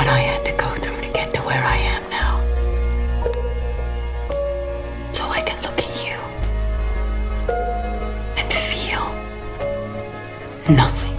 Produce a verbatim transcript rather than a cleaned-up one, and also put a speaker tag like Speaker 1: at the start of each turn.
Speaker 1: what I had to go through to get to where I am now. So I can look at you and feel nothing.